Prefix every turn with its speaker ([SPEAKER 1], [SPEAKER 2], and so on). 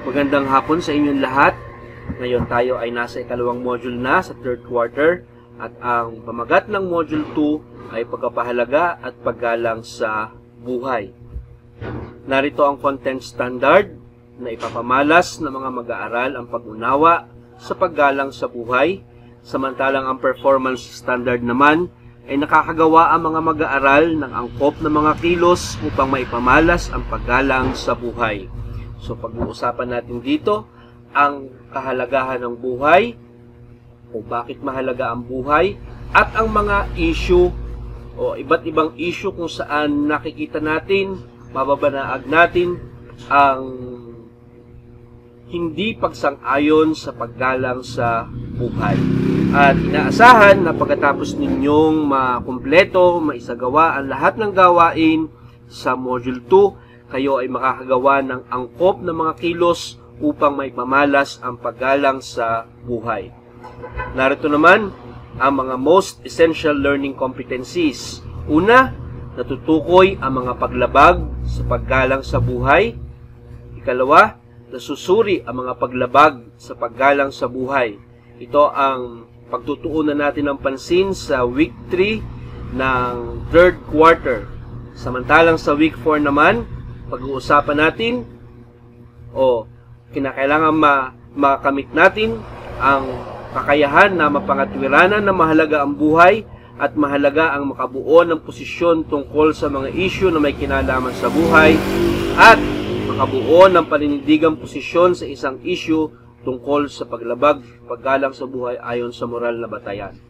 [SPEAKER 1] Magandang hapon sa inyong lahat. Ngayon tayo ay nasa ikalawang module na sa third quarter at ang pamagat ng module 2 ay pagpapahalaga at paggalang sa buhay. Narito ang content standard na ipapamalas ng mga mag-aaral ang pag-unawa sa paggalang sa buhay, samantalang ang performance standard naman ay nakakagawa ang mga mag-aaral ng angkop na mga kilos upang maipamalas ang paggalang sa buhay. So pag-uusapan natin dito ang kahalagahan ng buhay o bakit mahalaga ang buhay at ang mga issue o iba't ibang issue kung saan nakikita natin, mababanaag natin ang hindi pagsang-ayon sa paggalang sa buhay. At inaasahan na pagkatapos ninyong makumpleto, maisagawa ang lahat ng gawain sa Module 2, kayo ay makakagawa ng angkop ng mga kilos upang maipamalas ang paggalang sa buhay. Narito naman ang mga most essential learning competencies. Una, natutukoy ang mga paglabag sa paggalang sa buhay. Ikalawa, nasusuri ang mga paglabag sa paggalang sa buhay. Ito ang pagtutuunan natin ng pansin sa week 3 ng third quarter. Samantalang sa week 4 naman, pag-uusapan natin o kinakailangan makamit natin ang kakayahan na mapangatwiranan na mahalaga ang buhay at mahalaga ang makabuo ng posisyon tungkol sa mga issue na may kinalaman sa buhay at makabuo ng paninindigang posisyon sa isang issue tungkol sa paggalang sa buhay ayon sa moral na batayan.